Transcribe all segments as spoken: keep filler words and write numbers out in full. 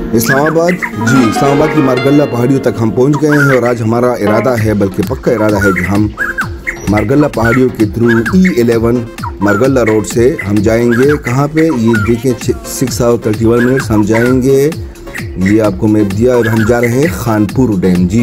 इस्लामाबाद जी इस्लामाबाद की मारगल्ला पहाड़ियों तक हम पहुंच गए हैं और आज हमारा इरादा है, बल्कि पक्का इरादा है कि हम मारगल्ला पहाड़ियों के through E eleven Margalla road से हम जाएंगे। कहाँ पे ये देखें, six hour thirty one minutes हम जाएंगे। ये आपको मैप दिया और हम जा रहे हैं खानपुर डैम। जी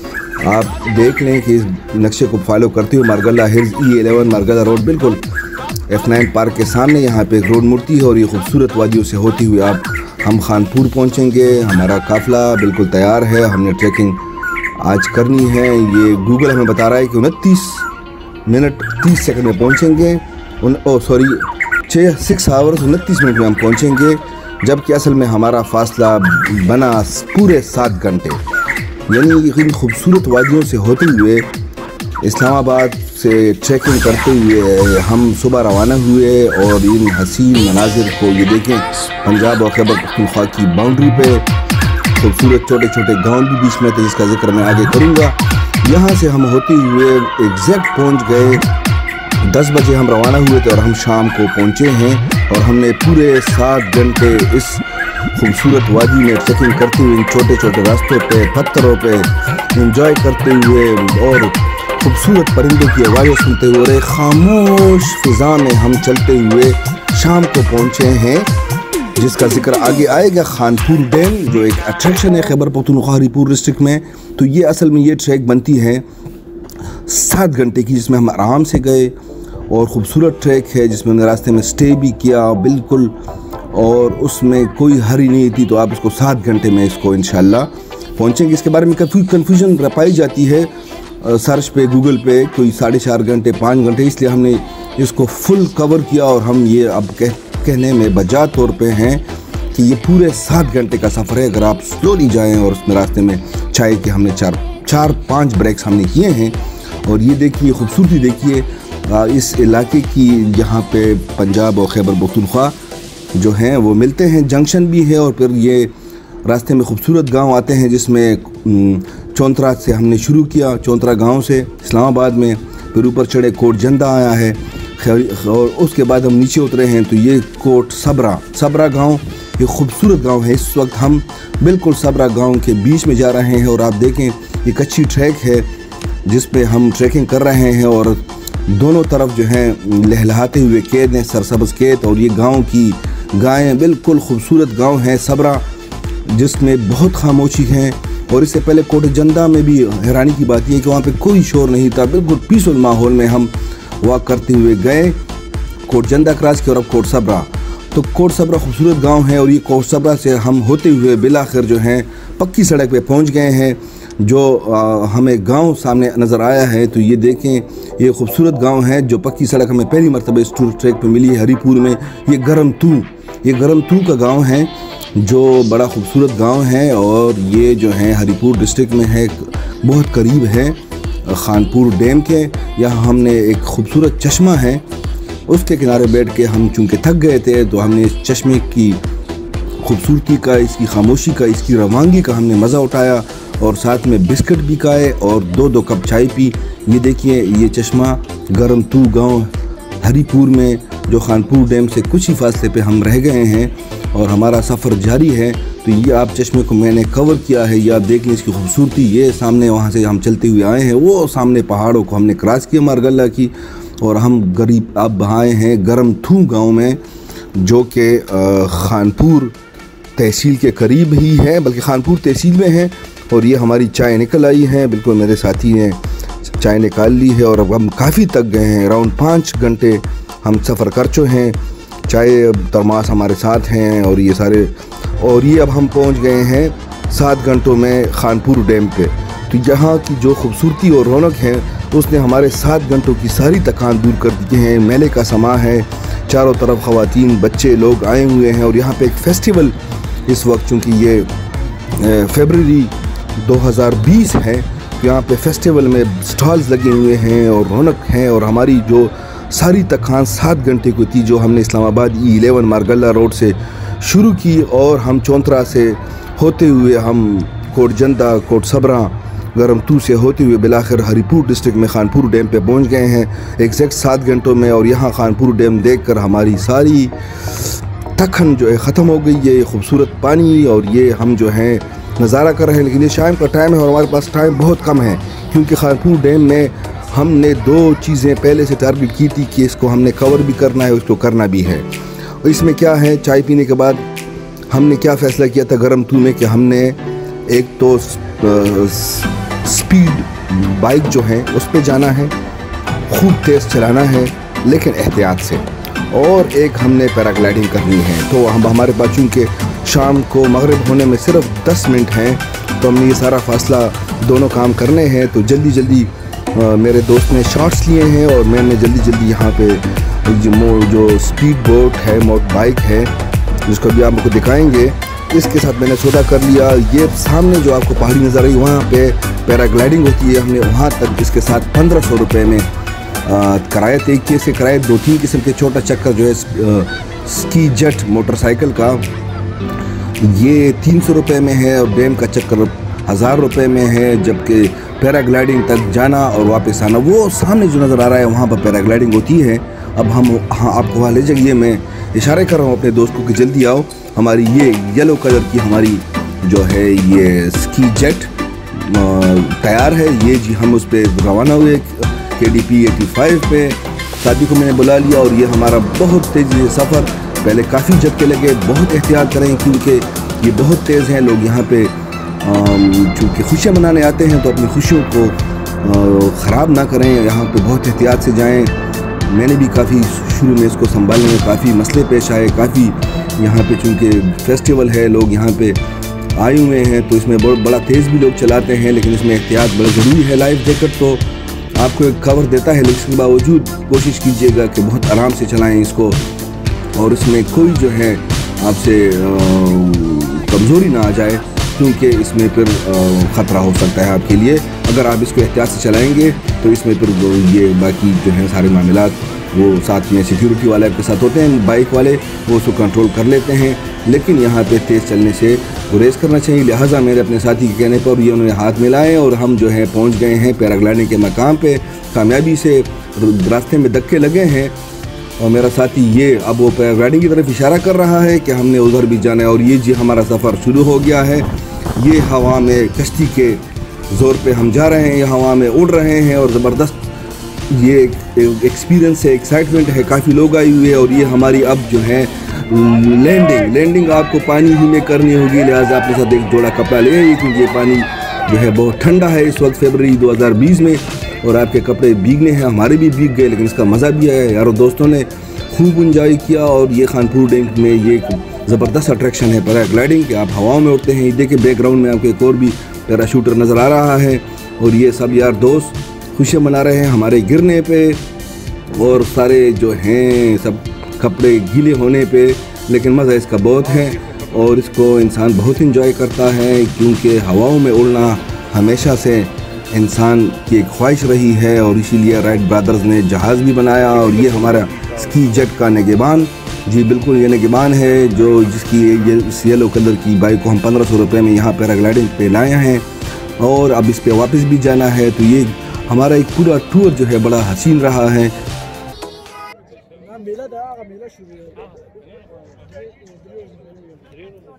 आप देख लें कि इस नक्शे को फॉलो करते हुए Margalla hills E eleven Margalla road बिल्कुल एफ नाइन पार्क के सामने यहाँ पे एक रोड मुड़ती है और ये खूबसूरत वादियों से होती हुई आप हम खानपुर पहुँचेंगे। हमारा काफ़िला बिल्कुल तैयार है, हमने ट्रैकिंग आज करनी है। ये गूगल हमें बता रहा है कि उनतीस मिनट तीस सेकंड में पहुँचेंगे। उन ओ सॉरी छः सिक्स आवर्स उनतीस मिनट में हम पहुँचेंगे, जबकि असल में हमारा फासला बना पूरे सात घंटे। यानी इन खूबसूरत वादियों से होते हुए इस्लामाबाद से ट्रैकिंग करते हुए हम सुबह रवाना हुए और इन हसीन मनाजिर को ये देखें, पंजाब और खैबर पख्तूनख्वा की बाउंड्री पे खूबसूरत छोटे छोटे गांव भी बीच में थे, जिसका जिक्र मैं आगे करूँगा। यहाँ से हम होते हुए एग्जैक्ट पहुँच गए, दस बजे हम रवाना हुए थे और हम शाम को पहुँचे हैं और हमने पूरे सात घंटे इस खूबसूरत वादी में ट्रैकिंग करते हुए इन छोटे छोटे रास्तों पे पत्थरों पे एंजॉय करते हुए और खूबसूरत परिंदों की आवाज़ें सुनते हुए और एक खामोश फिज़ा में हम चलते हुए शाम को पहुँचे हैं, जिसका जिक्र आगे आएगा। खानपुर डैम जो एक अट्रैक्शन है खैबर पख्तूनख्वा हरीपुर डिस्ट्रिक्ट में, तो ये असल में ये ट्रैक बनती है सात घंटे की, जिसमें हम आराम से गए और ख़ूबसूरत ट्रैक है जिसमें हमने रास्ते में स्टे भी किया बिल्कुल, और उसमें कोई हरी नहीं थी, तो आप इसको सात घंटे में इसको इंशाल्लाह पहुँचेंगे। इसके बारे में काफ़ी कन्फ्यूजन पाई जाती है सर्च पे गूगल पे, कोई साढ़े चार घंटे पाँच घंटे, इसलिए हमने इसको फुल कवर किया और हम ये अब कह कहने में बजा तौर पे हैं कि ये पूरे सात घंटे का सफ़र है अगर आप स्लोली जाएं। और उसमें रास्ते में चाय के हमने चार चार पाँच ब्रेक्स हमने किए हैं। और ये देखिए खूबसूरती देखिए इस इलाके की, जहाँ पे पंजाब और खैबर पख्तूनख्वा जो हैं वो मिलते हैं, जंक्शन भी है। और फिर ये रास्ते में खूबसूरत गांव आते हैं, जिसमें चौंतरा से हमने शुरू किया, चौंतरा गांव से इस्लामाबाद में, फिर ऊपर चढ़े कोट जंदा आया है और उसके बाद हम नीचे उतरे हैं तो ये कोट सबरा सबरा गांव, ये खूबसूरत गांव है। इस वक्त हम बिल्कुल सबरा गांव के बीच में जा रहे हैं और आप देखें ये कच्ची ट्रैक है जिस पे हम ट्रैकिंग कर रहे हैं और दोनों तरफ जो हैं लहलहाते हुए खेत हैं, सरसब्ज़ खेत, और ये गांव की गायें बिल्कुल खूबसूरत गांव है सबरा, जिसमें बहुत खामोशी है। और इससे पहले कोट जंदा में भी हैरानी की बात यह है कि वहाँ पे कोई शोर नहीं था, बिल्कुल पीसफुल माहौल में हम वॉक करते हुए गए। कोट जंदा क्रॉस किया और अब कोट सबरा, तो कोट सबरा खूबसूरत गांव है और ये कोट सबरा से हम होते हुए बिलाखिर जो हैं पक्की सड़क पे पहुँच गए हैं, जो आ, हमें गांव सामने नज़र आया है। तो ये देखें ये खूबसूरत गांव है जो पक्की सड़क हमें पहली मरतबा इस टूर ट्रैक पे मिली है हरीपुर में। ये गरम तू ये गरम तू का गांव है जो बड़ा खूबसूरत गांव है और ये जो है हरीपुर डिस्ट्रिक्ट में है, बहुत करीब है खानपुर डैम के। यहाँ हमने एक खूबसूरत चश्मा है, उसके किनारे बैठ के हम चूँकि थक गए थे तो हमने इस चश्मे की खूबसूरती का, इसकी खामोशी का, इसकी रवानगी का हमने मज़ा उठाया और साथ में बिस्किट भी खाए और दो दो कप चाय पी। ये देखिए ये चश्मा गरम तू गाँव हरीपुर में, जो खानपुर डैम से कुछ ही फासले पे हम रह गए हैं और हमारा सफ़र जारी है। तो ये आप चश्मे को मैंने कवर किया है, ये आप देख लें इसकी खूबसूरती। ये सामने वहाँ से हम चलते हुए आए हैं, वो सामने पहाड़ों को हमने क्रॉस किया मारगल्ला की, और हम गरीब अब आए हैं गरम थू गाँव में, जो कि खानपुर तहसील के करीब ही है, बल्कि खानपुर तहसील में है। और ये हमारी चाय निकल आई है, बिल्कुल मेरे साथी ने चाय निकाल ली है और अब हम काफ़ी तक गए हैं, अराउंड पाँच घंटे हम सफ़र कर चुके हैं। चाय तरमास हमारे साथ हैं और ये सारे, और ये अब हम पहुंच गए हैं सात घंटों में खानपुर डैम पे। तो यहाँ की जो खूबसूरती और रौनक है उसने हमारे सात घंटों की सारी थकान दूर कर दी है। मेले का समा है, चारों तरफ ख़वातीन बच्चे लोग आए हुए हैं और यहाँ पे एक फ़ेस्टिवल इस वक्त, चूँकि ये फरवरी दो हज़ार बीस है, तो यहाँ पे फेस्टिवल में स्टॉल्स लगे हुए हैं और रौनक है। और हमारी जो सारी थकान सात घंटे को थी, जो हमने Islamabad E eleven Margalla road से शुरू की और हम चौंतरा से होते हुए हम कोट जंदा, कोट सबरा, गरम तू से होते हुए बिलाखिर हरीपुर डिस्ट्रिक्ट में खानपुर डैम पे पहुंच गए हैं एग्जैक्ट सात घंटों में। और यहाँ खानपुर डैम देखकर हमारी सारी थकन जो है ख़त्म हो गई है, ये खूबसूरत पानी और ये हम जो है नज़ारा कर रहे हैं। लेकिन ये शाम का टाइम है और हमारे पास टाइम बहुत कम है, क्योंकि खानपुर डैम में हमने दो चीज़ें पहले से टारगेट की थी कि इसको हमने कवर भी करना है, उसको करना भी है। और इसमें क्या है, चाय पीने के बाद हमने क्या फ़ैसला किया था गरम तू में कि हमने एक तो स्पीड बाइक जो है उस पर जाना है, खूब तेज़ चलाना है लेकिन एहतियात से, और एक हमने पैराग्लाइडिंग करनी है। तो हम हमारे पास चूँकि शाम को मगरिब होने में सिर्फ दस मिनट हैं, तो हमने ये सारा फासला दोनों काम करने हैं। तो जल्दी जल्दी आ, मेरे दोस्त ने शॉट्स लिए हैं और मैंने जल्दी जल्दी यहाँ पे जो, जो स्पीड बोट है, मोट बाइक है, जिसको अभी आपको दिखाएंगे, इसके साथ मैंने सौदा कर लिया। ये सामने जो आपको पहाड़ी नज़र आई वहाँ पे पैराग्लाइडिंग होती है, हमने वहाँ तक इसके साथ पंद्रह सौ रुपये में किराया तय किए। इसके किराए दो तीन किस्म के, छोटा चक्कर जो है स्की जेट मोटरसाइकिल का ये तीन सौ रुपये में है और डैम का चक्कर हज़ार रुपये में है, जबकि पैराग्लाइडिंग तक जाना और वापस आना वो सामने जो नज़र आ रहा है वहाँ पर पैराग्लाइडिंग होती है। अब हम हाँ आपको वहाँ ले जाइए, मैं इशारे कर रहा हूँ अपने दोस्त को कि जल्दी आओ। हमारी ये येलो कलर की हमारी जो है ये स्की जेट तैयार है, ये जी हम उस पर रवाना हुए के डी पी एटी फाइव पे। शादी को मैंने बुला लिया और ये हमारा बहुत तेज़ी से सफ़र, पहले काफ़ी झटके लगे, बहुत एहतियात करें क्योंकि ये बहुत तेज़ हैं। लोग यहाँ पे चूँकि खुशियाँ मनाने आते हैं तो अपनी खुशियों को ख़राब ना करें, यहाँ पे बहुत एहतियात से जाएं। मैंने भी काफ़ी शुरू में इसको संभालने में काफ़ी मसले पेश आए, काफ़ी यहाँ पे चूँकि फेस्टिवल है, लोग यहाँ पे आए हुए हैं, तो इसमें बहुत बड़ा तेज़ भी लोग चलाते हैं, लेकिन इसमें एहतियात बड़ा ज़रूरी है। लाइफ जैकेट तो आपको एक कवर देता है, लेकिन इसके बावजूद कोशिश कीजिएगा कि बहुत आराम से चलाएं इसको, और इसमें कोई जो है आपसे कमज़ोरी ना आ जाए, क्योंकि इसमें फिर ख़तरा हो सकता है आपके लिए। अगर आप इसको एहतियात से चलाएंगे तो इसमें फिर ये बाकी जो है सारे मामलात वो साथ में सिक्योरिटी वाले आपके साथ होते हैं, बाइक वाले वो उसको कंट्रोल कर लेते हैं, लेकिन यहाँ पे तेज़ चलने से गुरेज करना चाहिए। लिहाजा मेरे अपने साथी के कहने पर ये उन्होंने हाथ मिलाए और हम जो है पहुँच गए हैं पैराग्लाइडिंग के मकाम पे कामयाबी से। रास्ते में धक्के लगे हैं और मेरा साथी ये अब वो पैराग्लाइडिंग की तरफ इशारा कर रहा है कि हमने उधर भी जाना है, और ये जी हमारा सफ़र शुरू हो गया है। ये हवा में कश्ती के ज़ोर पे हम जा रहे हैं, ये हवा में उड़ रहे हैं और ज़बरदस्त ये एक्सपीरियंस है, एक्साइटमेंट है, काफ़ी लोग आए हुए हैं। और ये हमारी अब जो है लैंडिंग लैंडिंग आपको पानी ही में करनी होगी, लिहाजा अपने साथ एक जोड़ा कपड़ा ले आइए, क्योंकि ये पानी जो है बहुत ठंडा है इस वक्त फरवरी दो हज़ार बीस में, और आपके कपड़े भीगने हैं, हमारे भी भीग गए, लेकिन इसका मज़ा भी आया। यारों दोस्तों ने खूब इंजॉय किया। और ये खानपुर डैम में ये ज़बरदस्त अट्रैक्शन है पैराग्लाइडिंग के, आप हवाओं में उड़ते हैं। देखिए बैकग्राउंड में आपको एक और भी पैराशूटर नज़र आ रहा है, और ये सब यार दोस्त खुशियाँ मना रहे हैं हमारे गिरने पे, और सारे जो हैं सब कपड़े गीले होने पे, लेकिन मज़ा इसका बहुत है और इसको इंसान बहुत इंजॉय करता है, क्योंकि हवाओं में उड़ना हमेशा से इंसान की एक ख्वाहिश रही है, और इसीलिए राइट ब्रदर्स ने जहाज़ भी बनाया। और ये हमारा स्की जेट का निगहबान, जी बिल्कुल ये निगहबान है, जो जिसकी ये इस येलो कलर की बाइक को हम पंद्रह सौ रुपये में यहाँ पैराग्लाइडिंग पे लाए हैं, और अब इस पे वापस भी जाना है। तो ये हमारा एक पूरा टूर जो है बड़ा हसीन रहा है। मेला